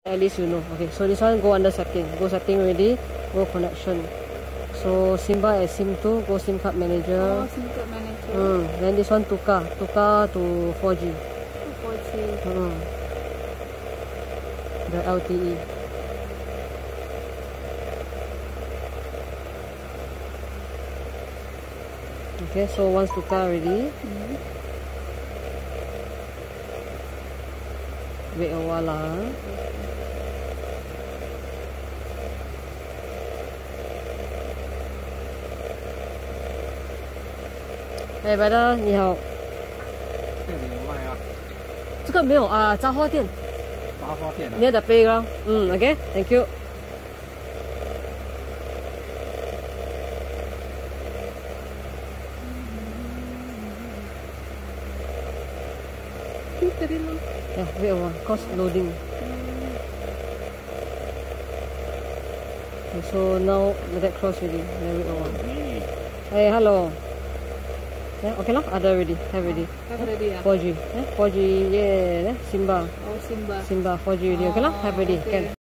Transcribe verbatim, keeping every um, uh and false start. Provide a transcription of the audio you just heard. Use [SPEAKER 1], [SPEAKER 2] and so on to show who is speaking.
[SPEAKER 1] At least you know. Okay, so this one go under setting. Go setting already. Go connection. So Simba as SIM two. Go SIM card manager.
[SPEAKER 2] Oh, SIM card manager.
[SPEAKER 1] Hmm. Then this one tukar. Tukar to four G.
[SPEAKER 2] four G.
[SPEAKER 1] Hmm. The L T E. Okay, so once tukar already.
[SPEAKER 2] Hmm.
[SPEAKER 1] Wait a while lah. Hey brother， 你好。
[SPEAKER 3] 这里有卖啊？
[SPEAKER 1] 这个没有啊，杂货店。
[SPEAKER 3] 杂货店啊？
[SPEAKER 1] Near the playground. 嗯 ，OK, thank you. Yeah, wait a while. Cause loading. Okay, so now let that close already. Then wait a while. Hey, hello. Yeah, okay lah. Ada already. Have already.
[SPEAKER 2] Have already ya?
[SPEAKER 1] four G. Yeah, four G. Yeah, yeah. Simba.
[SPEAKER 2] Oh, Simba.
[SPEAKER 1] Simba four G already. Okay lah. Have already.
[SPEAKER 2] Okay.
[SPEAKER 1] Can.